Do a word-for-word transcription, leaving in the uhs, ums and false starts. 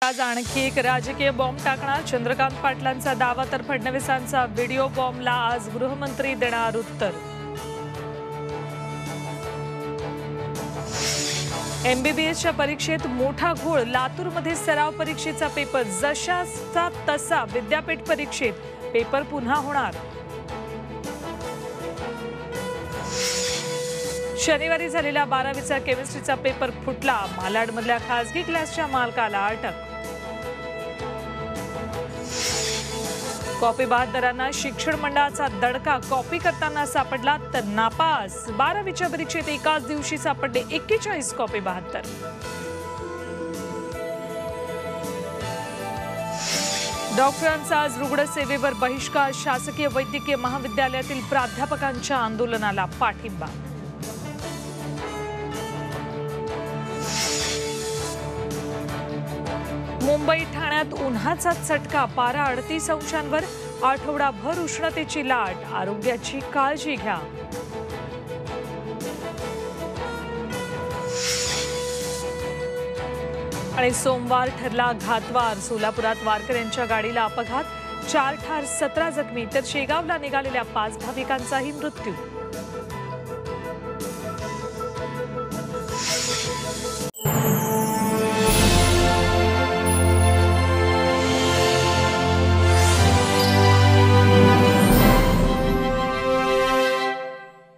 आज आणखी एक राजकीय बॉम्ब टाकणार चंद्रकांत पाटलांचा दावा तर फडणवीसांचा व्हिडिओ बॉम्बला आज गृहमंत्री देणार उत्तर। एमबीबीएसच्या परीक्षेत मोठा घोळ, लातूरमध्ये सराव परीक्षेचा पेपर जशाचा तसा विद्यापीठ परीक्षेत पेपर पुन्हा होणार। शनिवारी झालेल्या बारावीचा केमिस्ट्रीचा पेपर फुटला, मालाडमधल्या खासगी क्लासच्या मालकाला अटक। कॉपी बहादरांना शिक्षण मंडळाचा दडका, कॉपी करताना सापडला तर नापास। बारावीच्या परीक्षेत एकाच दिवशी सापडले एक्केचाळीस कॉपी बहादर। डॉक्टरांचा आज रुग्णसेवेवर बहिष्कार, शासकीय वैद्यकीय महाविद्यालयातील प्राध्यापकांच्या आंदोलनाला पाठिंबा। मुंबई ठाण्यात उन्हाचा चटका, पारा अडतीस अंशांवर, आठवडाभर उष्णतेची लाट, आरोग्याची काळजी घ्या। आणि सोमवार ठरला घातवार, सोलापुरात वारकऱ्यांच्या गाडीला अपघात, चार ठार सतरा जखमी तर शेगावला निघालेल्या पाच भाविकांचाही मृत्यू।